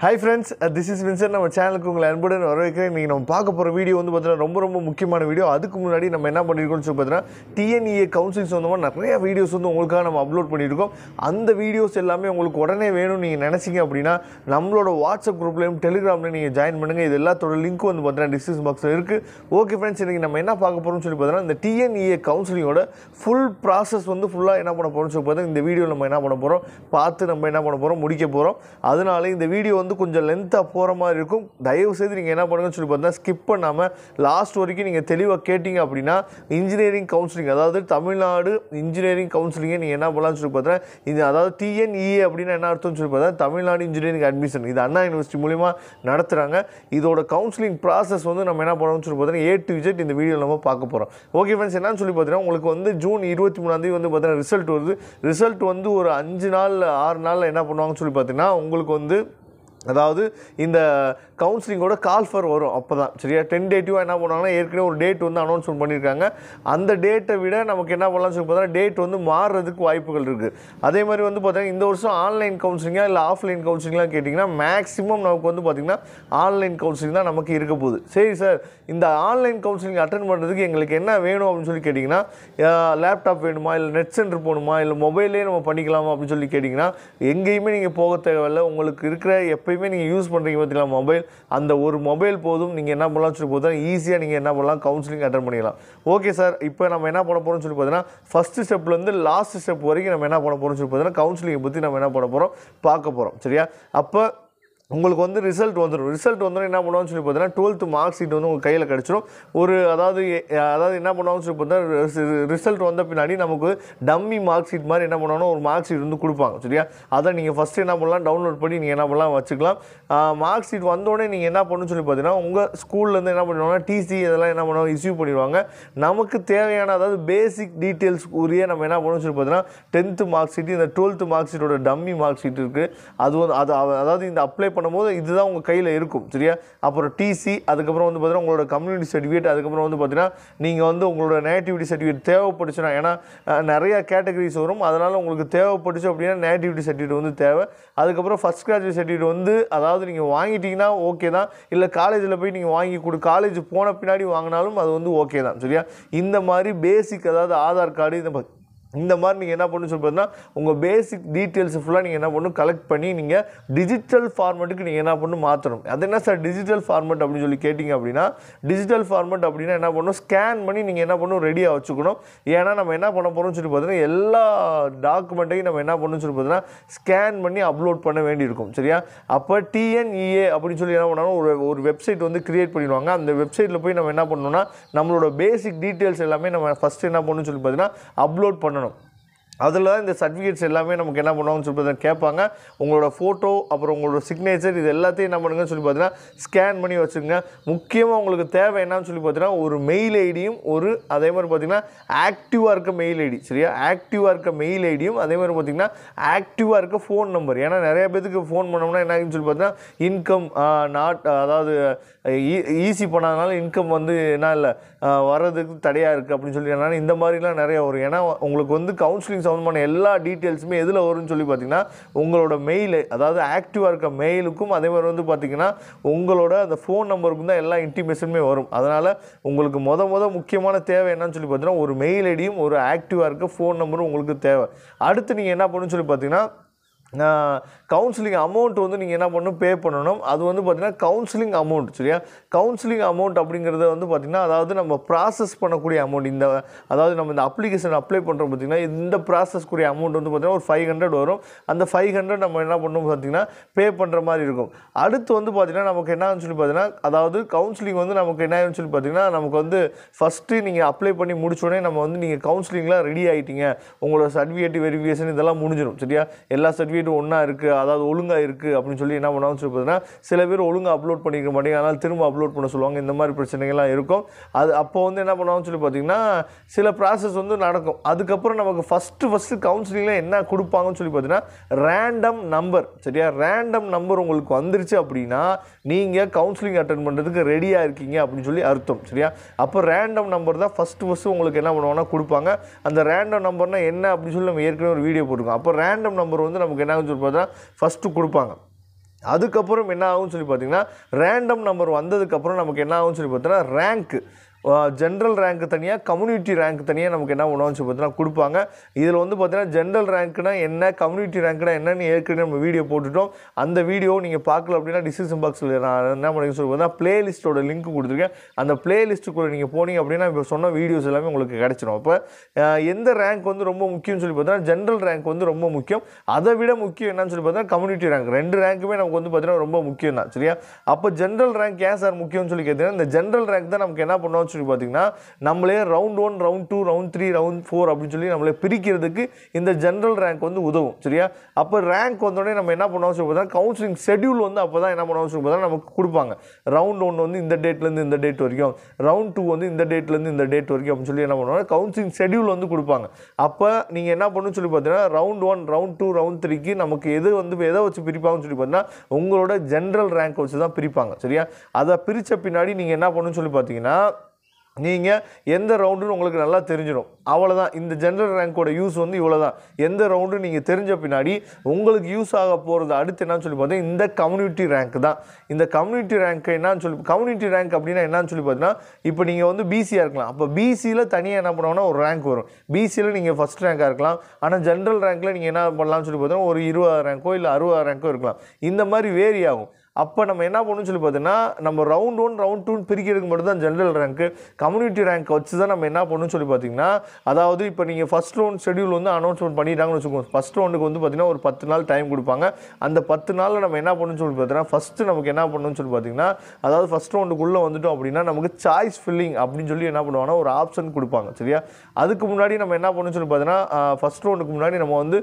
Hi friends, this is Vincent. நம்ம சேனலுக்கு உங்களை அன்புடன் வரவேற்கிறேன். இன்னைக்கு நம்ம பார்க்க போகிற வீடியோ வந்து பார்த்தீங்கன்னா ரொம்ப முக்கியமான வீடியோ. அதுக்கு முன்னாடி நம்ம என்ன பண்ணியிருக்கோம்னு சொல்லி பார்த்தீங்கன்னா TNEA கவுன்சிலிங் சொந்தமாக நிறைய வீடியோஸ் வந்து உங்களுக்காக நம்ம அப்லோட் பண்ணியிருக்கோம். அந்த வீடியோஸ் எல்லாமே உங்களுக்கு உடனே வேணும்னு நீங்கள் நினச்சிங்க அப்படின்னா நம்மளோட வாட்ஸ்அப் குரூப்லையும் டெலிகிராம்லையும் நீங்கள் ஜாயின் பண்ணுங்கள். இது எல்லாத்தோட லிங்க் வந்து பார்த்தீங்கன்னா டிஸ்கிரிப்ஷன் பாக்ஸில் இருக்குது. ஓகே ஃப்ரெண்ட்ஸ், இன்றைக்கி நம்ம என்ன பார்க்க போகிறோம்னு சொல்லி பார்த்தீங்கன்னா இந்த TNEA கவுன்சிலிங்கோட ஃபுல் ப்ராசஸ் வந்து ஃபுல்லாக என்ன பண்ண போகிறோம்னு சொல்லி பார்த்தீங்கன்னா இந்த வீடியோவில் நம்ம என்ன பண்ண போகிறோம் பார்த்து நம்ம என்ன பண்ண போகிறோம் முடிக்க போகிறோம். அதனால இந்த வீடியோ வந்து கொஞ்சம் லென்த்தாக போகிற மாதிரி இருக்கும். தயவு செய்து நீங்கள் என்ன பண்ணுங்கன்னு சொல்லி பார்த்தீங்கன்னா ஸ்கிப் பண்ணாமல் லாஸ்ட் வரைக்கும் நீங்கள் தெளிவாக கேட்டிங்க அப்படின்னா இன்ஜினியரிங் கவுன்சிலிங், அதாவது தமிழ்நாடு இன்ஜினியரிங் கவுன்சிலிங்கை நீங்கள் என்ன பண்ணலாம்னு சொல்லி பார்த்தீங்கன்னா இது அதாவது TNEA அப்படின்னா என்ன அர்த்தம்னு சொல்லி பார்த்தா தமிழ்நாடு இன்ஜினியரிங் அட்மிஷன். இது அண்ணா யூனிவர்சிட்டி மூலிமா நடத்துகிறாங்க. இதோட கவுன்சிலிங் ப்ராசஸ் வந்து நம்ம என்ன பண்ணணும்னு சொல்லி பார்த்தீங்கன்னா A to Z இந்த வீடியோவில் நம்ம பார்க்க போகிறோம். ஓகே ஃப்ரெண்ட்ஸ், என்னன்னு சொல்லி பார்த்தீங்கன்னா உங்களுக்கு வந்து ஜூன் 23 வந்து பார்த்தீங்கன்னா ரிசல்ட் வருது. ரிசல்ட் வந்து ஒரு 5 நாள் 6 நாளில் என்ன பண்ணுவாங்கன்னு சொல்லி பார்த்தீங்கன்னா உங்களுக்கு வந்து அதாவது இந்த கவுன்சிலிங்கோட கால் ஃபர் வரும். அப்போ தான் சரியா டென்டேட்டிவாக என்ன பண்ணுவாங்கன்னா ஏற்கனவே ஒரு டேட் வந்து அனௌன்ஸ்மெண்ட் பண்ணியிருக்காங்க. அந்த டேட்டை விட நமக்கு என்ன பண்ணலாம்னு சொல்லி பார்த்தீங்கன்னா டேட் வந்து மாறுறதுக்கு வாய்ப்புகள் இருக்குது. அதே மாதிரி வந்து பார்த்தீங்கன்னா இந்த வருஷம் ஆன்லைன் கவுன்சிலிங்காக இல்லை ஆஃப்லைன் கவுன்சிலிங்லாம் கேட்டிங்கன்னா மேக்ஸிமம் நமக்கு வந்து பார்த்திங்கன்னா ஆன்லைன் கவுன்சிலிங் தான் நமக்கு இருக்க போகுது. சரி சார், இந்த ஆன்லைன் கவுன்சிலிங் அட்டன் பண்ணுறதுக்கு எங்களுக்கு என்ன வேணும் அப்படின்னு சொல்லி கேட்டிங்கன்னா லேப்டாப் வேணுமா, இல்லை நெட் சென்டர் போகணுமா, இல்லை மொபைல்லே நம்ம பண்ணிக்கலாமா அப்படின்னு சொல்லி கேட்டிங்கன்னா எங்கேயுமே நீங்கள் போக தேவையில்லை. உங்களுக்கு இருக்கிற எப்போயுமே நீங்கள் யூஸ் பண்ணுறீங்க பார்த்தீங்களா மொபைல், அந்த ஒரு மொபைல் போதும். நீங்கள் என்ன பண்ணலாம்னு சொல்லி பார்த்தா ஈஸியாக நீங்கள் என்ன பண்ணலாம் கவுன்சிலிங் அட்டன் பண்ணிக்கலாம். ஓகே சார், இப்போ நம்ம என்ன பண்ண போகிறோம்னு சொல்லி பார்த்தீங்கன்னா ஃபஸ்ட்டு ஸ்டெப்லேருந்து லாஸ்ட் ஸ்டெப் வரைக்கும் நம்ம என்ன பண்ண போகிறோம்னு சொல்லி பார்த்தீங்கன்னா கவுன்சிலிங்கை பற்றி நம்ம என்ன பண்ண போகிறோம் பார்க்க போகிறோம். சரியா, அப்போ உங்களுக்கு வந்து ரிசல்ட் வந்துடும். ரிசல்ட் வந்தோடனே என்ன பண்ணுவான்னு சொல்லி பார்த்தீங்கன்னா 12th மார்க் ஷீட் வந்து உங்கள் கையில் கிடச்சிரும். அதாவது என்ன பண்ணுவாங்கன்னு சொல்லி பார்த்தீங்கன்னா ரிசல்ட் வந்த பின்னாடி நமக்கு டம்மி மார்க் ஷீட் மாதிரி என்ன பண்ணுவாங்கன்னா ஒரு மார்க் ஷீட் வந்து கொடுப்பாங்க. சரியா, அதை நீங்கள் ஃபஸ்ட்டு என்ன பண்ணலாம் டவுன்லோட் பண்ணி நீங்கள் என்ன பண்ணலாம் வச்சுக்கலாம். மார்க் ஷீட் வந்தோடனே நீங்கள் என்ன பண்ணணும்னு சொல்லி பார்த்தீங்கன்னா உங்கள் ஸ்கூல்லேருந்து என்ன பண்ணுவாங்கன்னா TC இதெல்லாம் என்ன பண்ணுவாங்க இஷ்யூ பண்ணிடுவாங்க. நமக்கு தேவையான அதாவது பேசிக் டீட்டெயில்ஸ் உரிய நம்ம என்ன பண்ணணும்னு சொல்லி பார்த்தீங்கன்னா 10th மார்க் ஷீட், இந்த 12th மார்க் ஷீட்டோட டம்மி மார்க் ஷீட் இருக்குது. அது வந்து அதாவது இந்த அப்ளை பண்ணும்போது இதுதான் உங்கள் கையில் இருக்கும். சரியா, அப்புறம் TC, அதுக்கப்புறம் வந்து பார்த்தீங்கன்னா உங்களோட கம்யூனிட்டி சர்டிஃபிகேட், அதுக்கப்புறம் வந்து பார்த்தீங்கன்னா நீங்கள் வந்து உங்களோட நேட்டிவிட்டி சர்டிஃபிகேட் தேவைப்பட்டுச்சுன்னா, ஏன்னா நிறையா கேட்டகரிஸ் வரும், அதனால் உங்களுக்கு தேவைப்பட்டுச்சு அப்படின்னா நேட்டிவிட்டி சர்டிஃபிகேட் வந்து தேவை. அதுக்கப்புறம் ஃபஸ்ட் கிராஜுவேட் சர்டிஃபிகேட் வந்து அதாவது நீங்கள் வாங்கிட்டீங்கன்னா ஓகே தான், இல்லை காலேஜில் போய் நீங்கள் வாங்கி காலேஜ் போன பின்னாடி வாங்கினாலும் அது வந்து ஓகே தான். சரியா, இந்த மாதிரி பேசிக் அதாவது ஆதார் கார்டு இந்த மாதிரி நீங்கள் என்ன பண்ணணும்னு சொல்லி பார்த்தீங்கன்னா உங்கள் பேசிக் டீட்டெயில்ஸ் ஃபுல்லாக நீங்கள் என்ன பண்ணணும் கலெக்ட் பண்ணி நீங்கள் டிஜிட்டல் ஃபார்மெட்டுக்கு நீங்கள் என்ன பண்ணணும் மாற்றணும். அது என்ன சார் டிஜிட்டல் ஃபார்மெட் அப்படின்னு சொல்லி கேட்டிங்க அப்படின்னா டிஜிட்டல் ஃபார்மெட் அப்படின்னா என்ன பண்ணணும் ஸ்கேன் பண்ணி நீங்கள் என்ன பண்ணணும் ரெடியாக வச்சுக்கணும். ஏன்னா நம்ம என்ன பண்ண போகிறோம்னு சொல்லி பார்த்தீங்கன்னா எல்லா டாக்குமெண்ட்டையும் நம்ம என்ன பண்ணணும்னு சொல்லி பார்த்தீங்கன்னா ஸ்கேன் பண்ணி அப்லோட் பண்ண வேண்டியிருக்கும். சரியா, அப்போ TNEA அப்படின்னு சொல்லி என்ன பண்ணணும் ஒரு வெப்சைட் வந்து க்ரியேட் பண்ணிடுவாங்க. அந்த வெப்சைட்டில் போய் நம்ம என்ன பண்ணணும்னா நம்மளோட பேசிக் டீட்டெயில்ஸ் எல்லாமே நம்ம ஃபஸ்ட்டு என்ன பண்ணணும்னு சொல்லி பார்த்தீங்கன்னா அப்லோட் பண்ணணும். அதில் தான் இந்த சர்டிஃபிகேட்ஸ் எல்லாமே நமக்கு என்ன பண்ணுவாங்கன்னு சொல்லி பார்த்தீங்கன்னா கேட்பாங்க. உங்களோட ஃபோட்டோ, அப்புறம் உங்களோட சிக்னேச்சர், இது எல்லாத்தையும் என்ன பண்ணுங்கன்னு சொல்லி பார்த்தீங்கன்னா ஸ்கேன் பண்ணி வச்சுக்கோங்க. முக்கியமாக உங்களுக்கு தேவை என்னன்னு சொல்லி பார்த்தீங்கன்னா ஒரு மெயில் ஐடியும் அதே மாதிரி பார்த்தீங்கன்னா ஆக்டிவாக இருக்க மெயில் ஐடி. சரியா, ஆக்டிவாக இருக்க மெயில் ஐடியும் அதே மாதிரி பார்த்தீங்கன்னா ஆக்டிவாக இருக்க ஃபோன் நம்பர். ஏன்னா நிறைய பேருக்கு ஃபோன் பண்ணோம்னா என்ன ஆகுன்னு சொல்லி பார்த்தீங்கன்னா இன்கம் அதாவது ஈஸி பண்ணாதனால இன்கம் வந்து என்ன இல்லை வர்றதுக்கு தடையாக இருக்குது அப்படின்னு சொல்லி என்னன்னா இந்த மாதிரிலாம் நிறையா வரும். ஏன்னா உங்களுக்கு வந்து கவுன்சிலிங் சம்மந்தமான எல்லா டீட்டெயில்ஸுமே எதில் வரும்னு சொல்லி பார்த்தீங்கன்னா உங்களோட மெயில், அதாவது ஆக்டிவாக இருக்க மெயிலுக்கும் அதே மாதிரி வந்து பார்த்திங்கன்னா உங்களோட அந்த ஃபோன் நம்பருக்கும் தான் எல்லா இன்டிமேஷனுமே வரும். அதனால் உங்களுக்கு முக்கியமான தேவை என்னன்னு சொல்லி பார்த்தீங்கன்னா ஒரு மெயில் ஐடியும் ஒரு ஆக்டிவாக இருக்க ஃபோன் நம்பரும் உங்களுக்கு தேவை. அடுத்து நீங்கள் என்ன பண்ணணும்னு சொல்லி பார்த்தீங்கன்னா கவுன்சிலிங் அமௌண்ட் வந்து நீங்கள் என்ன பண்ணணும் பே பண்ணணும். அது வந்து பார்த்திங்கன்னா கவுன்சிலிங் அமௌண்ட். சரியா, கவுன்சிலிங் அமௌண்ட் அப்படிங்கிறத வந்து பார்த்திங்கன்னா அதாவது நம்ம ப்ராசஸ் பண்ணக்கூடிய அமௌண்ட். அதாவது நம்ம இந்த அப்ளிகேஷன் அப்ளை பண்ணுறோம் பார்த்திங்கன்னா இந்த ப்ராசஸ்க்குரிய அமௌண்ட் வந்து பார்த்திங்கன்னா ஒரு 500 வரும். அந்த 500 நம்ம என்ன பண்ணணும் பார்த்திங்கன்னா பே பண்ணுற மாதிரி இருக்கும். அடுத்து வந்து பார்த்திங்கன்னா நமக்கு என்னன்னு சொல்லி பார்த்தீங்கன்னா அதாவது கவுன்சிலிங் வந்து நமக்கு என்னன்னு சொல்லி பார்த்திங்கன்னா நமக்கு வந்து ஃபஸ்ட்டு நீங்கள் அப்ளை பண்ணி முடிச்சோடனே நம்ம வந்து நீங்கள் கவுன்சிலிங்லாம் ரெடி ஆகிட்டீங்க, உங்களோட சர்டிஃபிகேட் வெரிஃபிகேஷன் இதெல்லாம் முடிஞ்சிடும். சரியா, எல்லா சர்டிஃபிகேட்டும் ஒன்றா இருக்குது, அதாவது ஒழுங்காக இருக்குது அப்படின்னு சொல்லி என்ன பண்ணுவாங்கன்னு சொல்லி பார்த்தீங்கன்னா சில பேர் ஒழுங்காக அப்லோட் பண்ணிக்க மாட்டேங்க, அதனால் திரும்ப அப்லோட் பண்ண சொல்லுவாங்க. இந்த மாதிரி பிரச்சனைகள்லாம் இருக்கும். அது அப்போ வந்து என்ன பண்ணுவாங்கன்னு சொல்லி பார்த்தீங்கன்னா சில ப்ராசஸ் வந்து நடக்கும். அதுக்கப்புறம் நமக்கு ஃபஸ்ட்டு கவுன்சிலிங்கில் என்ன கொடுப்பாங்கன்னு சொல்லி பார்த்தீங்கன்னா ரேண்டம் நம்பர். சரியா, ரேண்டம் நம்பர் உங்களுக்கு வந்துருச்சு அப்படின்னா நீங்கள் கவுன்சிலிங் அட்டென்ட் பண்ணுறதுக்கு ரெடியாக இருக்கீங்க அப்படின்னு சொல்லி அர்த்தம். சரியா, அப்போ ரேண்டம் நம்பர் தான் ஃபஸ்ட்டு உங்களுக்கு என்ன பண்ணுவாங்கன்னா கொடுப்பாங்க. அந்த ரேண்டம் நம்பர்னால் என்ன அப்படின்னு சொல்லி நம்ம ஏற்கனவே ஒரு வீடியோ போட்டிருக்கோம். அப்போ ரேண்டம் நம்பர் வந்து நமக்கு என்ன சொல்லி பார்த்தா ஃபஸ்ட்டு கொடுப்பாங்க. அதுக்கப்புறம் என்ன ஆகும்னு சொல்லி பார்த்தீங்கன்னா ரேண்டம் நம்பர் வந்ததுக்கப்புறம் நமக்கு என்ன ஆகும்னு சொல்லி பார்த்தீங்கன்னா ரேங்க் ஜென்ரல் ரேங்க் தனியாக கம்யூனிட்டி ரேங்க் தனியாக நமக்கு என்ன பண்ணுவோம்னு சொல்லி பார்த்தீங்கன்னா கொடுப்பாங்க. இதில் வந்து பார்த்தீங்கன்னா ஜென்ரல் ரேங்க்னா என்ன, கம்யூனிட்டி ரேங்க்னா என்னன்னு ஏற்கனவே நம்ம வீடியோ போட்டுட்டோம். அந்த வீடியோ நீங்கள் பார்க்கல அப்படின்னா டிஸ்கிரிப்ஷன் பாக்ஸில் நான் என்ன பண்ணி சொல்லி பார்த்தீங்கன்னா பிளேலிஸ்ட்டோட லிங்க் கொடுத்துருக்கேன். அந்த பிளேலிஸ்ட்டுக்குள்ளே நீங்கள் போனீங்க அப்படின்னா இப்போ சொன்ன வீடியோஸ் எல்லாமே உங்களுக்கு கிடச்சிடும். அப்போ எந்த ரேங்க் வந்து ரொம்ப முக்கியம்னு சொல்லி பார்த்தீங்கன்னா ஜென்ரல் ரேங்க் வந்து ரொம்ப முக்கியம். அதை விட முக்கியம் என்னன்னு சொல்லி பார்த்தீங்கன்னா கம்யூனிட்டி ரேங்க். ரெண்டு ரேங்க்குமே நமக்கு வந்து பார்த்தீங்கன்னா ரொம்ப முக்கியம் தான். சரியா? அப்போ ஜென்ரல் ரேங்க் ஏன் சார் முக்கியம்னு சொல்லி கேட்டீங்கன்னா இந்த ஜென்ரல் ரேங்க் தான் நமக்கு என்ன பண்ணுவோம் சொல்லி பார்த்தீங்கன்னா நம்மளே ரவுண்ட் 1, ரவுண்ட் 2, ரவுண்ட் 3, ரவுண்ட் 4 அப்படின்னு சொல்லி நம்மளே பிரிக்கிறதுக்கு இந்த ஜென்ரல் ரேங்க் வந்து உதவும். சரியா? அப்போ ரேங்க் வந்தோடனே நம்ம என்ன பண்ணுவோம் சொல்லி பார்த்தீங்கன்னா கவுன்சிலிங் ஷெட்யூல் வந்து அப்போ தான் என்ன பண்ணுவோம் சொல்லி பார்த்தீங்கன்னா நமக்கு கொடுப்பாங்க. ரவுண்ட் 1 வந்து இந்த டேட்லேருந்து இந்த டேட் வரைக்கும், ரவுண்ட் 2 வந்து இந்த டேட்லேருந்து இந்த டேட் வரைக்கும் அப்படின்னு சொல்லி என்ன பண்ணுவாங்க கவுன்சிலிங் ஷெட்யூல் வந்து கொடுப்பாங்க. அப்போ நீங்கள் என்ன பண்ணணும்னு சொல்லி பார்த்தீங்கன்னா ரவுண்ட் 1, ரவுண்ட் 2, ரவுண்ட் 3க்கு நமக்கு எதை வச்சு பிரிப்பாங்கன்னு சொல்லி பார்த்தீங்கன்னா உங்களோட ஜென்ரல் ரேங்க் வச்சு தான் பிரிப்பாங்க. சரியா? அதை பிரித்த பின்னாடி நீங்கள் என்ன பண்ணணும்னு சொல்லி பார்த்தீங்கன்னா நீங்கள் எந்த ரவுண்டுன்னு உங்களுக்கு நல்லா தெரிஞ்சிடும். அவ்வளோதான். இந்த ஜென்ரல் ரேங்கோட யூஸ் வந்து இவ்வளோ தான். எந்த ரவுண்டு நீங்கள் தெரிஞ்ச பின்னாடி உங்களுக்கு யூஸ் ஆக போகிறது அடுத்து என்னன்னு சொல்லி பார்த்தீங்கன்னா இந்த கம்யூனிட்டி ரேங்க் தான். இந்த கம்யூனிட்டி ரேங்க் என்னன்னு சொல்லி கம்யூனிட்டி ரேங்க் அப்படின்னா என்னன்னு சொல்லி பார்த்தீங்கன்னா இப்போ நீங்கள் வந்து பிசியாக இருக்கலாம். அப்போ பிசியில் தனியாக என்ன பண்ணுவாங்கன்னா ஒரு ரேங்க் வரும். பிசியில் நீங்கள் ஃபஸ்ட் ரேங்காக இருக்கலாம். ஆனால் ஜென்ரல் ரேங்க்கில் நீங்கள் என்ன பண்ணலாம்னு சொல்லி பார்த்தீங்கன்னா ஒரு 20 ரேங்கோ இல்லை 60 ரேங்கோ இருக்கலாம். இந்த மாதிரி வேரி ஆகும். அப்போ நம்ம என்ன பண்ணணும்னு சொல்லி பார்த்தீங்கன்னா நம்ம ரவுண்ட் 1, ரவுண்ட் 2 பிரிக்கிறதுக்கு மட்டும் தான் ஜென்ரல் ரேங்க்கு. கம்யூனிட்டி ரேங்க் வச்சு தான் நம்ம என்ன பண்ணணும்னு சொல்லி பார்த்தீங்கன்னா அதாவது இப்போ நீங்கள் ஃபஸ்ட் ரவுண்ட் ஷெட்யூல் வந்து அனௌன்ஸ்மெண்ட் பண்ணிட்டாங்கன்னு வச்சுக்கோங்க. ஃபஸ்ட் ரவுண்டுக்கு வந்து பார்த்தீங்கன்னா ஒரு 10 நாள் டைம் கொடுப்பாங்க. அந்த 10 நாளில் நம்ம என்ன பண்ணணும்னு சொல்லி பார்த்தீங்கன்னா ஃபஸ்ட்டு நமக்கு என்ன பண்ணணும்னு சொல்லி பார்த்தீங்கன்னா அதாவது ஃபஸ்ட் ரவுண்டுக்குள்ளே வந்துட்டோம் அப்படின்னா நமக்கு சாய்ஸ் ஃபில்லிங் அப்படின்னு சொல்லி என்ன பண்ணுவாங்கன்னா ஒரு ஆப்ஷன் கொடுப்பாங்க. சரியா? அதுக்கு முன்னாடி நம்ம என்ன பண்ணணும்னு சொல்லி பார்த்தீங்கன்னா ஃபஸ்ட் ரவுண்டுக்கு முன்னாடி நம்ம வந்து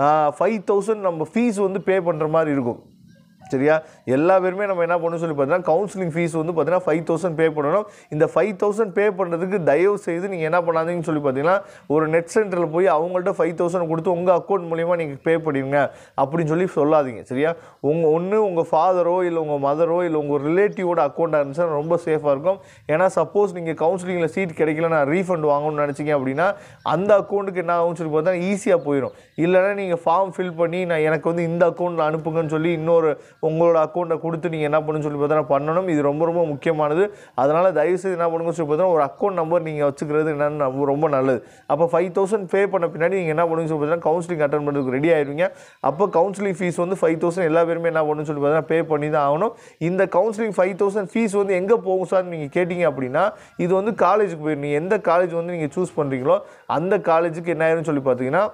5000 நம்ம ஃபீஸ் வந்து பே பண்ணுற மாதிரி இருக்கும். சரியா? எல்லா பேருமே நம்ம என்ன பண்ணணும் சொல்லி பார்த்தீங்கன்னா கவுன்சிலிங் ஃபீஸ் வந்து பார்த்தீங்கன்னா 5000 பே பண்ணணும். இந்த 5000 பே பண்ணுறதுக்கு தயவு செய்து நீங்கள் என்ன பண்ணாதீங்கன்னு சொல்லி பார்த்தீங்கன்னா ஒரு நெட் சென்டரில் போய் அவங்கள்ட்ட 5000 கொடுத்து உங்கள் அக்கௌண்ட் மூலிமா நீங்கள் பே பண்ணிடுங்க அப்படின்னு சொல்லி சொல்லாதீங்க. சரியா? உங்கள் ஃபாதரோ இல்லை உங்கள் மதரோ இல்லை உங்கள் ரிலேட்டிவோட அக்கௌண்ட்டாக இருந்துச்சுன்னா ரொம்ப சேஃபாக இருக்கும். ஏன்னா சப்போஸ் நீங்கள் கவுன்சிலிங்கில் சீட் கிடைக்கல நான் ரீஃபண்ட் வாங்கணும்னு நினச்சிங்க அப்படின்னா அந்த அக்கௌண்ட்டுக்கு என்ன ஆகும்னு சொல்லி பார்த்தா ஈஸியாக போயிடும். இல்லைன்னா நீங்கள் ஃபார்ம் ஃபில் பண்ணி எனக்கு வந்து இந்த அக்கௌண்ட்டில் அனுப்புங்கன்னு சொல்லி இன்னொரு உங்களோட அக்கௌண்ட்டை கொடுத்து நீங்கள் என்ன பண்ணுன்னு சொல்லி பார்த்தா பண்ணணும். இது ரொம்ப ரொம்ப முக்கியமானது. அதனால் தயவுசெய்து என்ன பண்ணுங்கன்னு சொல்லி பார்த்தா ஒரு அக்கௌண்ட் நம்பர் நீங்கள் வச்சுக்கிறது என்னென்னு ரொம்ப நல்லது. அப்போ 5000 பே பண்ண பின்னாடி நீங்கள் என்ன பண்ணுன்னு சொல்லி பார்த்தீங்கன்னா கவுன்சிலிங் அட்டன் பண்ணுறதுக்கு ரெடி ஆயிடுவீங்க. அப்போ கவுன்சிலிங் ஃபீஸ் வந்து 5000 எல்லா பேருமே என்ன பண்ணுன்னு சொல்லி பார்த்தீங்கன்னா பே பண்ணி தான் ஆகணும். இந்த கவுன்சிலிங் 5000 ஃபீஸ் வந்து எங்கே போகும் சார் நீங்கள் கேட்டிங்க அப்படின்னா இது வந்து காலேஜுக்கு போயிடும். நீங்கள் எந்த காலேஜ் வந்து நீங்கள் சூஸ் பண்ணுறீங்களோ அந்த காலேஜுக்கு என்ன ஆயிரும்னு சொல்லி பார்த்தீங்கன்னா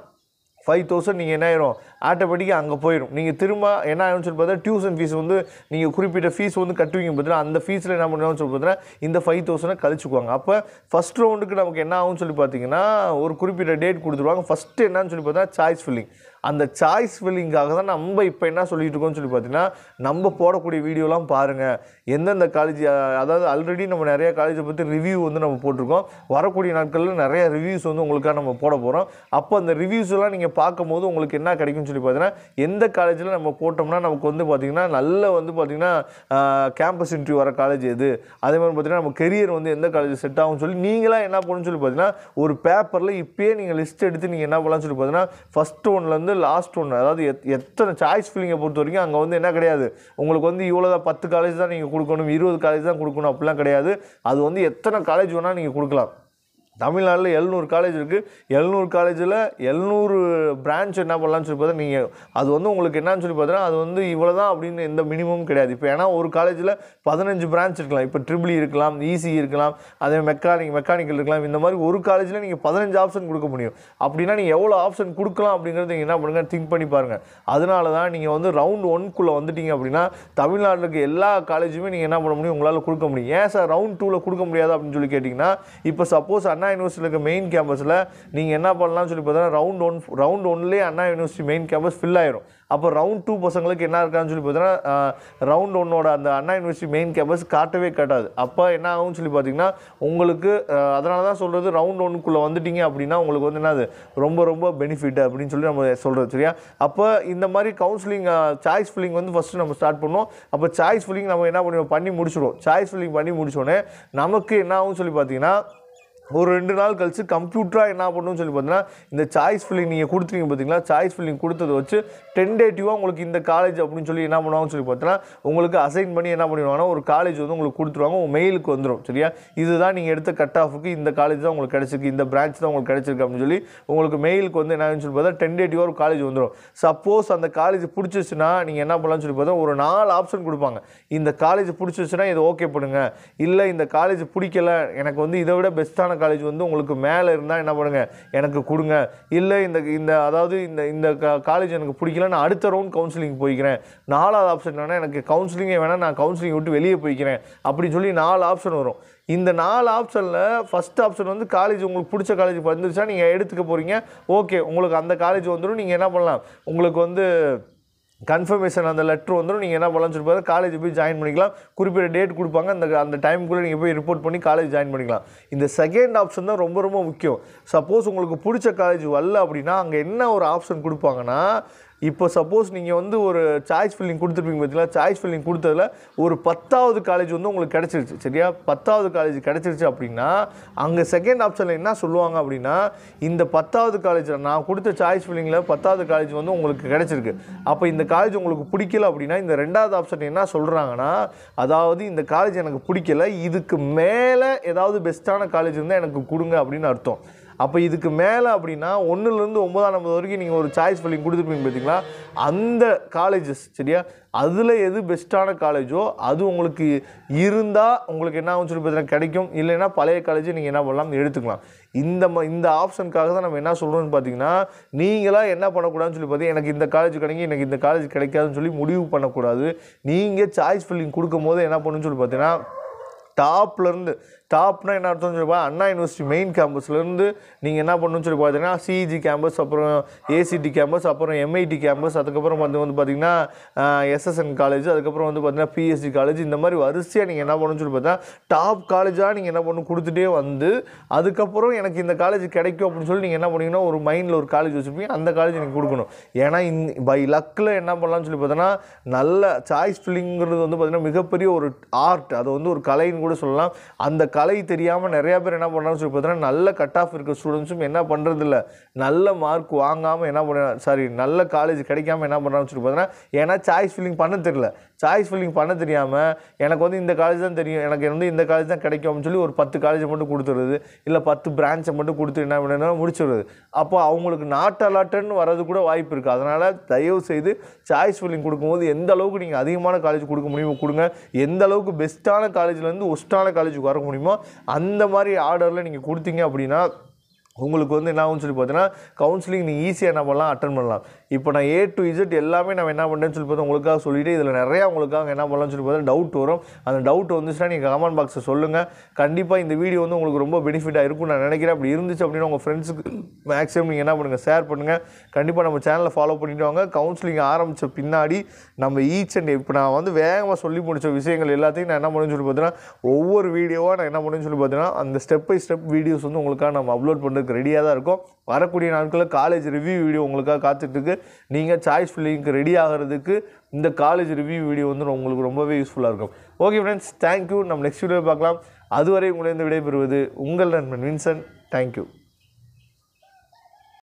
5000 நீங்கள் என்ன ஆயிரும் ஆட்டோமேட்டிக்காக அங்கே போயிடும். நீங்கள் திரும்ப என்ன ஆகும்னு சொல்லி பார்த்தா டியூஷன் ஃபீஸ் வந்து நீங்கள் குறிப்பிட்ட ஃபீஸ் வந்து கட்டுவீங்க பார்த்தீங்கன்னா அந்த ஃபீஸில் என்ன பண்ணுவோம்னு சொல்லி பார்த்தீங்கன்னா இந்த 5000 கழிச்சுக்குவாங்க. அப்போ ஃபஸ்ட் ரவுண்டுக்கு நமக்கு என்ன ஆகும்னு சொல்லி பார்த்தீங்கன்னா ஒரு குறிப்பிட்ட டேட் கொடுத்துருவாங்க. ஃபஸ்ட்டு என்னன்னு சொல்லி பார்த்தா சாய்ஸ் ஃபில்லிங். அந்த சாய்ஸ் ஃபில்லிங்காக தான் நம்ம இப்போ என்ன சொல்லிட்டு இருக்கோம்னு சொல்லி பார்த்தீங்கன்னா நம்ம போடக்கூடிய வீடியோலாம் பாருங்கள். எந்தெந்த காலேஜ் அதாவது ஆல்ரெடி நம்ம நிறைய காலேஜை பற்றி ரிவ்யூ வந்து நம்ம போட்டிருக்கோம். வரக்கூடிய நாட்களில் நிறைய ரிவ்யூஸ் வந்து உங்களுக்காக நம்ம போட போகிறோம். அப்போ அந்த ரிவ்யூஸ் எல்லாம் நீங்கள் பார்க்கும்போது உங்களுக்கு என்ன கிடைக்கும்னு சொல்லி பார்த்தீங்கன்னா எந்த காலேஜில் நம்ம போட்டோம்னா நமக்கு வந்து பார்த்திங்கன்னா நல்ல வந்து பார்த்திங்கன்னா கேம்பஸ் இன்டர்வியூ வர காலேஜ் எது, அதே மாதிரி பார்த்திங்கன்னா நம்ம கெரியர் வந்து எந்த காலேஜ் செட் ஆகும்னு சொல்லி நீங்களாம் என்ன பண்ணணும்னு சொல்லி பார்த்தீங்கன்னா ஒரு பேப்பரில் இப்போயே நீங்கள் லிஸ்ட் எடுத்து நீங்கள் என்ன பண்ணலாம்னு சொல்லி பார்த்தீங்கன்னா ஃபஸ்ட் ஒன்லேருந்து லாஸ்ட் ஒன்று அதாவது எத்தனை சாய்ஸ் ஃபில்லிங்கை பொறுத்த வரைக்கும் அங்கே வந்து என்ன கிடையாது உங்களுக்கு வந்து இவ்வளோ தான் 10 காலேஜ் தான் நீங்கள் கொடுக்கணும், 20 காலேஜ் தான் கொடுக்கணும் அப்படிலாம் கிடையாது. அது வந்து எத்தனை காலேஜ் வேணால் நீங்கள் கொடுக்கலாம். தமிழ்நாட்டில் 700 காலேஜ் இருக்குது. 700 காலேஜில் 700 பிரான்ச் என்ன பண்ணலான்னு சொல்லி பார்த்தா நீங்கள் அது வந்து உங்களுக்கு என்னன்னு சொல்லி பார்த்தீங்கன்னா அது வந்து இவ்வளோ தான் அப்படின்னு எந்த மினிமம் கிடையாது. இப்போ ஏன்னா ஒரு காலேஜில் 15 பிரான்ச் இருக்கலாம். இப்போ ட்ரிபிள் இருக்கலாம், இசி இருக்கலாம், அதே மெக்கானிக்கல் இருக்கலாம். இந்த மாதிரி ஒரு காலேஜில் நீங்கள் 15 ஆப்ஷன் கொடுக்க முடியும். அப்படின்னா நீங்கள் எவ்வளோ ஆப்ஷன் கொடுக்கலாம் அப்படிங்கிறது நீங்கள் என்ன பண்ணுங்கள் திங்க் பண்ணி பாருங்கள். அதனால தான் நீங்கள் வந்து ரவுண்ட் 1க்குள்ளே வந்துட்டீங்க அப்படின்னா தமிழ்நாட்டில் இருக்க எல்லா காலேஜுமே நீங்கள் என்ன பண்ண முடியும் உங்களால் கொடுக்க முடியும். ஏன் சார் ரவுண்ட் 2ல் கொடுக்க முடியாது அப்படின்னு சொல்லி கேட்டிங்கன்னா இப்போ சப்போஸ் அண்ணா யூனிவர்சிட்டியில் இருக்க மெயின் கேம்பஸில் நீங்கள் என்ன பண்ணலாம்னு சொல்லி பார்த்தீங்கன்னா ரவுண்ட் ஒன்லேயே Anna university main campus fill ஆயிரும். அப்போ ரவுண்ட் 2 பசங்களுக்கு என்ன இருக்கான்னு சொல்லி பார்த்தீங்கன்னா ரவுண்ட் 1ஓட அந்த அண்ணா யூனிவர்சிட்டி மெயின் கேம்பஸ் காட்டாது. அப்போ என்ன ஆகும்னு சொல்லி பார்த்தீங்கன்னா உங்களுக்கு அதனால தான் சொல்கிறது ரவுண்ட் 1க்குள்ளே வந்துட்டீங்க அப்படின்னா உங்களுக்கு வந்து என்னது ரொம்ப ரொம்ப பெனிஃபிட் அப்படின்னு சொல்லி நம்ம சொல்கிறது. சரியா? அப்போ இந்த மாதிரி கவுன்சிலிங் சாய்ஸ் ஃபில்லிங் வந்து ஃபஸ்ட்டு நம்ம ஸ்டார்ட் பண்ணுவோம். அப்போ சாய்ஸ் ஃபில்லிங் நம்ம என்ன பண்ணி முடிச்சிடுவோம். சாய்ஸ் ஃபில்லிங் பண்ணி முடிச்சோடனே நமக்கு என்ன ஆகும்னு சொல்லி பார்த்தீங்கன்னா ஒரு 2 நாள் கழிச்சு கம்ப்யூட்டராக என்ன பண்ணணும்னு சொல்லி பார்த்தீங்கன்னா இந்த சாய்ஸ் ஃபில்லிங் நீங்கள் கொடுத்துருங்க பார்த்தீங்களா, சாய்ஸ் ஃபில்லிங் கொடுத்ததை வச்சு டென்டேட்டிவாக உங்களுக்கு இந்த காலேஜ் அப்படின்னு சொல்லி என்ன பண்ணுவாங்கன்னு சொல்லி பார்த்தீங்கன்னா உங்களுக்கு அசைன் பண்ணி என்ன பண்ணிடுவாங்கன்னா ஒரு காலேஜ் வந்து உங்களுக்கு கொடுத்துருவாங்க, உங்கள் மெயிலுக்கு வந்துடும். சரியா, இதுதான் நீங்கள் எடுத்த கட் ஆஃபுக்கு இந்த காலேஜ் தான் உங்களுக்கு கிடச்சிருக்கு, இந்த பிரான்ச் தான் உங்களுக்கு கிடச்சிருக்கு அப்படின்னு சொல்லி உங்களுக்கு மெயிலுக்கு வந்து என்ன சொல்லி பார்த்தா டென்டேட்டிவாக ஒரு காலேஜ் வந்துடும். சப்போஸ் அந்த காலேஜ் பிடிச்சிச்சுன்னா நீங்கள் என்ன பண்ணலாம்னு சொல்லி பார்த்தா ஒரு 4 ஆப்ஷன் கொடுப்பாங்க. இந்த காலேஜ் பிடிச்சிச்சுன்னா இதை ஓகே பண்ணுங்க, இல்லை இந்த காலேஜ் பிடிக்கல எனக்கு வந்து இதை விட பெஸ்ட்டான காலேஜ் வந்து உங்களுக்கு மேலே இருந்தால் என்ன பண்ணுங்கள் எனக்கு கொடுங்க, இல்லை இந்த அதாவது இந்த காலேஜ் எனக்கு பிடிக்கல, நான் அடுத்த ரவுண்ட் கவுன்சிலிங் போய்க்கிறேன். 4வது ஆப்ஷன் என்னன்னா எனக்கு கவுன்சிலிங்கே வேணால் நான் கவுன்சிலிங் விட்டு வெளியே போய்க்கிறேன் அப்படின்னு சொல்லி 4 ஆப்ஷன் வரும். இந்த 4 ஆப்ஷனில் ஃபஸ்ட் ஆப்ஷன் வந்து காலேஜ் உங்களுக்கு பிடிச்ச காலேஜ் வந்துருச்சா நீங்கள் எடுத்துக்க போகிறீங்க, ஓகே உங்களுக்கு அந்த காலேஜ் வந்துடும். நீங்கள் என்ன பண்ணலாம், உங்களுக்கு வந்து கன்ஃபர்மேஷன் அந்த லெட்ரு வந்துடும், நீங்கள் என்ன பண்ணலாம்னு சொல்லி பார்த்தா காலேஜ் போய் ஜாயின் பண்ணிக்கலாம். குறிப்பிட்ட டேட் கொடுப்பாங்க, அந்த டைமுக்குள்ளே நீங்கள் போய் ரிப்போர்ட் பண்ணி காலேஜ் ஜாயின் பண்ணிக்கலாம். இந்த செகண்ட் ஆப்ஷன் தான் ரொம்ப ரொம்ப முக்கியம். சப்போஸ் உங்களுக்கு பிடிச்ச காலேஜ் வரல அப்படின்னா அங்கே என்ன ஒரு ஆப்ஷன் கொடுப்பாங்கன்னா, இப்போ சப்போஸ் நீங்கள் வந்து ஒரு சாய்ஸ் ஃபில்லிங் கொடுத்துருப்பீங்க பார்த்தீங்களா, சாய்ஸ் ஃபில்லிங் கொடுத்ததில் ஒரு 10வது காலேஜ் வந்து உங்களுக்கு கிடச்சிருச்சு. சரியா, 10வது காலேஜ் கிடச்சிருச்சு அப்படின்னா அங்கே செகண்ட் ஆப்ஷனில் என்ன சொல்லுவாங்க அப்படின்னா, இந்த 10வது காலேஜ் நான் கொடுத்த சாய்ஸ் ஃபில்லிங்கில் 10வது காலேஜ் வந்து உங்களுக்கு கிடச்சிருக்கு, அப்போ இந்த காலேஜ் உங்களுக்கு பிடிக்கல அப்படின்னா இந்த 2வது ஆப்ஷன் என்ன சொல்கிறாங்கன்னா, அதாவது இந்த காலேஜ் எனக்கு பிடிக்கல, இதுக்கு மேலே ஏதாவது பெஸ்ட்டான காலேஜ் இருந்தால் எனக்கு கொடுங்க அப்படின்னு அர்த்தம். அப்போ இதுக்கு மேலே அப்படின்னா 1லேருந்து 9ஆம் நம்பர் வரைக்கும் நீங்கள் ஒரு சாய்ஸ் ஃபில்லிங் கொடுத்துருப்பீங்க பார்த்தீங்களா, அந்த காலேஜஸ் சரியா, அதில் எது பெஸ்ட்டான காலேஜோ அது உங்களுக்கு இருந்தால் உங்களுக்கு என்ன ஆகும்னு சொல்லி பார்த்தீங்கன்னா கிடைக்கும், இல்லைன்னா பழைய காலேஜை நீங்கள் என்ன பண்ணலாம் எடுத்துக்கலாம். இந்த ஆப்ஷனுக்காக தான் நம்ம என்ன சொல்கிறோம்னு பார்த்தீங்கன்னா, நீங்களாக என்ன பண்ணக்கூடாதுன்னு சொல்லி பார்த்தீங்கன்னா எனக்கு இந்த காலேஜ் கிடைக்கும் எனக்கு இந்த காலேஜ் கிடைக்காதுன்னு சொல்லி முடிவு பண்ணக்கூடாது. நீங்கள் சாய்ஸ் ஃபில்லிங் கொடுக்கும் போது என்ன பண்ணணும்னு சொல்லி பார்த்தீங்கன்னா டாப்லேருந்து டாப்னா என்ன அர்த்தம்னு சொல்லி பார்த்தா அண்ணா யூனிவர்சிட்டி மெயின் கேம்பஸ்லேருந்து நீங்கள் என்ன பண்ணணும்னு சொல்லி பார்த்தீங்கன்னா சிஇஜி கேம்பஸ், அப்புறம் ஏசிடி கேம்பஸ், அப்புறம் எம்ஐடி கேம்பஸ், அதுக்கப்புறம் வந்து பார்த்தீங்கன்னா எஸ்எஸ்என் காலேஜ், அதுக்கப்புறம் வந்து பார்த்தீங்கன்னா பிஎஸ்சி காலேஜ், இந்த மாதிரி வரிசையாக நீங்கள் என்ன பண்ணணும்னு சொல்லி பார்த்தா டாப் காலேஜாக நீங்கள் என்ன பண்ணணும் கொடுத்துட்டே வந்து அதுக்கப்புறம் எனக்கு இந்த காலேஜ் கிடைக்கும் அப்படின்னு சொல்லி நீங்கள் என்ன பண்ணீங்கன்னா ஒரு மைண்டில் ஒரு காலேஜ் வச்சுருப்பீங்க, அந்த காலேஜ் நீங்கள் கொடுக்கணும். ஏன்னா பை லக்கில் என்ன பண்ணலாம்னு சொல்லி பார்த்தோன்னா நல்ல சாய்ஸ் ஃபில்லிங்கிறது வந்து பார்த்தீங்கன்னா மிகப்பெரிய ஒரு ஆர்ட், அது வந்து ஒரு கலைன்னு கூட சொல்லலாம். அந்த கலை தெரியாமல் நிறையா பேர் என்ன பண்ணுறாங்கன்னு சொல்லி பார்த்தீங்கன்னா நல்ல கட் ஆஃப் இருக்க ஸ்டூடெண்ட்ஸும் என்ன பண்ணுறதில்ல, நல்ல மார்க் வாங்காமல் என்ன பண்ண நல்ல காலேஜ் கிடைக்காம என்ன பண்ணுறாங்கன்னு சொல்லி பார்த்தீங்கன்னா ஏன்னா சாய்ஸ் ஃபில்லிங் பண்ண தெரியல. சாய்ஸ் ஃபில்லிங் பண்ண தெரியாமல் எனக்கு வந்து இந்த காலேஜ் தான் தெரியும், எனக்கு வந்து இந்த காலேஜ் தான் கிடைக்கும் அப்படின்னு சொல்லி ஒரு 10 காலேஜை மட்டும் கொடுத்துருது, இல்லை 10 பிரான்ச்சை மட்டும் கொடுத்து என்ன பண்ணா முடிச்சுடுறது. அப்போ அவங்களுக்கு நாட் அலாட்டன்னு வரது கூட வாய்ப்பு இருக்குது. அதனால் தயவு செய்து சாய்ஸ் ஃபில்லிங் கொடுக்கும்போது எந்த அளவுக்கு நீங்கள் அதிகமான காலேஜ் கொடுக்க முடியுமோ கொடுங்க, எந்த அளவுக்கு பெஸ்ட்டான காலேஜ்லேருந்து ஒஸ்ட்டான காலேஜுக்கு வர முடியுமோ அந்த மாதிரி ஆர்டரில் நீங்கள் கொடுத்தீங்க அப்படின்னா உங்களுக்கு வந்து என்ன ஆகும்னு சொல்லி பார்த்தீங்கன்னா கவுன்சிலிங் நீங்கள் ஈஸியாக என்ன பண்ணலாம் அட்டன் பண்ணலாம். இப்போ நான் A to Z எல்லாமே நம்ம என்ன பண்ணுறேன்னு சொல்லி பார்த்தா உங்களுக்காக சொல்லிவிட்டு இதில் நிறையா உங்களுக்காக என்ன பண்ணலாம்னு சொல்லி பார்த்தா டவுட் வரும். அந்த டவுட் வந்துச்சுன்னா நீங்கள் கமெண்ட் பாக்ஸை சொல்லுங்கள். கண்டிப்பாக இந்த வீடியோ வந்து உங்களுக்கு ரொம்ப பெனிஃபிட்டாக இருக்கும்னு நான் நினைக்கிறேன். அப்படி இருந்துச்சு அப்படின்னா உங்கள் ஃப்ரெண்ட்ஸுக்கு மேக்ஸிமம் நீங்கள் என்ன பண்ணுங்கள் ஷேர் பண்ணுங்கள். கண்டிப்பாக நம்ம சேனலை ஃபாலோ பண்ணிட்டு வாங்க. கவுன்சிலிங் ஆரம்பித்த பின்னாடி நம்ம ஈச் அண்ட் இப்போ நான் வந்து வேகமாக சொல்லி முடித்த விஷயங்கள் எல்லாத்தையும் நான் என்ன பண்ணுன்னு சொல்லி பார்த்தீங்கன்னா ஒவ்வொரு வீடியோவாக நான் என்ன பண்ணுன்னு சொல்லி பார்த்தீங்கன்னா அந்த ஸ்டெப் பை ஸ்டெப் வீடியோஸ் வந்து உங்களுக்காக நம்ம அப்லோட் பண்ணுறதுக்கு ரெடியாக தான் இருக்கும். வரக்கூடிய நாட்களில் காலேஜ் ரிவ்யூ வீடியோ உங்களுக்காக காத்துட்டுருக்கு. நீங்கள் சாய்ஸ் ஃபில்லிங்க்கு ரெடி ஆகிறதுக்கு இந்த காலேஜ் ரிவ்யூ வீடியோ வந்து உங்களுக்கு ரொம்பவே யூஸ்ஃபுல்லாக இருக்கும். Okay friends, thank you. நம்ம நெக்ஸ்ட் வீடியோ பார்க்கலாம். அதுவரை உங்களை இந்த விடைபெறுவது உங்கள் நண்பன் வின்சென்ட். தேங்க்யூ.